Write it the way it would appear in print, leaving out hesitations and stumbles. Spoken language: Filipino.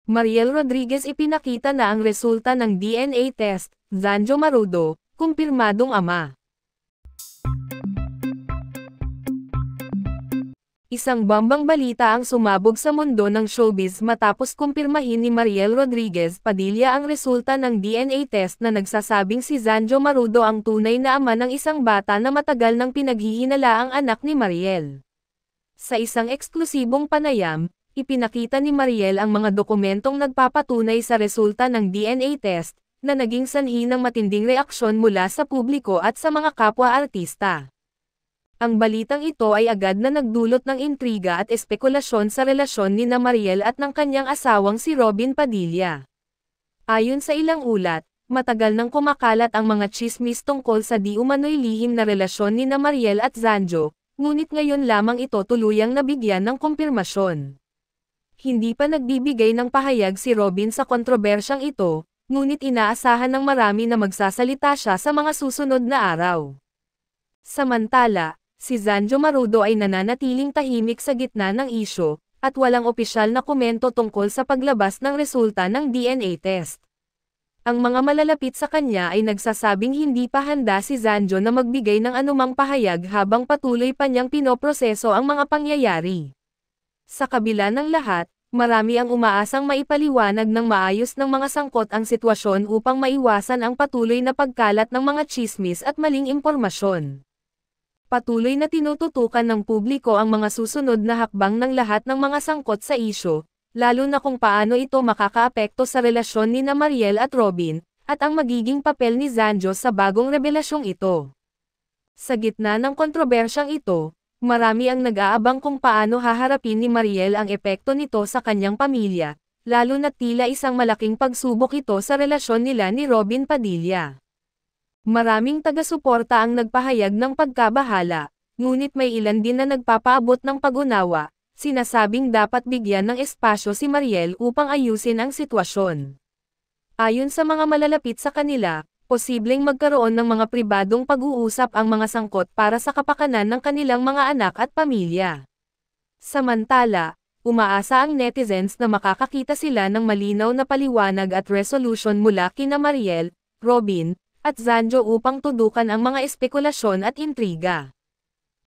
Mariel Rodriguez ipinakita na ang resulta ng DNA test, Zanjo Marudo, kumpirmadong ama. Isang bambang balita ang sumabog sa mundo ng showbiz matapos kumpirmahin ni Mariel Rodriguez Padilla ang resulta ng DNA test na nagsasabing si Zanjo Marudo ang tunay na ama ng isang bata na matagal nang pinaghihinalaang anak ni Mariel. Sa isang eksklusibong panayam, ipinakita ni Mariel ang mga dokumentong nagpapatunay sa resulta ng DNA test, na naging sanhi ng matinding reaksyon mula sa publiko at sa mga kapwa-artista. Ang balitang ito ay agad na nagdulot ng intriga at espekulasyon sa relasyon ni Mariel at ng kanyang asawang si Robin Padilla. Ayon sa ilang ulat, matagal nang kumakalat ang mga tsismis tungkol sa di umano'y lihim na relasyon ni Mariel at Zanjo, ngunit ngayon lamang ito tuluyang nabigyan ng kumpirmasyon. Hindi pa nagbibigay ng pahayag si Robin sa kontrobersyang ito, ngunit inaasahan ng marami na magsasalita siya sa mga susunod na araw. Samantala, si Zanjo Marudo ay nananatiling tahimik sa gitna ng isyu, at walang opisyal na komento tungkol sa paglabas ng resulta ng DNA test. Ang mga malalapit sa kanya ay nagsasabing hindi pa handa si Zanjo na magbigay ng anumang pahayag habang patuloy pa niyang pinoproseso ang mga pangyayari. Sa kabila ng lahat, marami ang umaasang maipaliwanag ng maayos ng mga sangkot ang sitwasyon upang maiwasan ang patuloy na pagkalat ng mga tsismis at maling impormasyon. Patuloy na tinututukan ng publiko ang mga susunod na hakbang ng lahat ng mga sangkot sa isyu, lalo na kung paano ito makakaapekto sa relasyon ni Mariel at Robin, at ang magiging papel ni Zanjo sa bagong rebelasyong ito. Sa gitna ng kontrobersyang ito, marami ang nag-aabang kung paano haharapin ni Mariel ang epekto nito sa kanyang pamilya, lalo na tila isang malaking pagsubok ito sa relasyon nila ni Robin Padilla. Maraming taga-suporta ang nagpahayag ng pagkabahala, ngunit may ilan din na nagpapaabot ng pag-unawa, sinasabing dapat bigyan ng espasyo si Mariel upang ayusin ang sitwasyon. Ayon sa mga malalapit sa kanila, posibleng magkaroon ng mga pribadong pag-uusap ang mga sangkot para sa kapakanan ng kanilang mga anak at pamilya. Samantala, umaasa ang netizens na makakakita sila ng malinaw na paliwanag at resolution mula kina Mariel, Robin, at Zanjo upang tudukan ang mga espekulasyon at intriga.